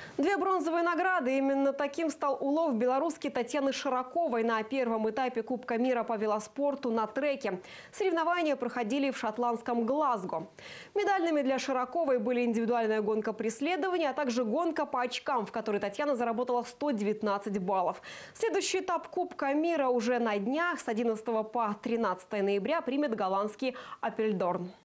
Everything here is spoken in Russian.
Две бронзовые награды. Именно таким стал улов белорусски Татьяны Широковой на первом этапе Кубка мира по велоспорту на треке. Соревнования проходили в шотландском Глазго. Медальными для Широковой были индивидуальная гонка преследования, а также гонка по очкам, в которой Татьяна заработала 119 баллов. Следующий этап Кубка мира уже на днях с 11 по 13 ноября примет голландский Апельдорн.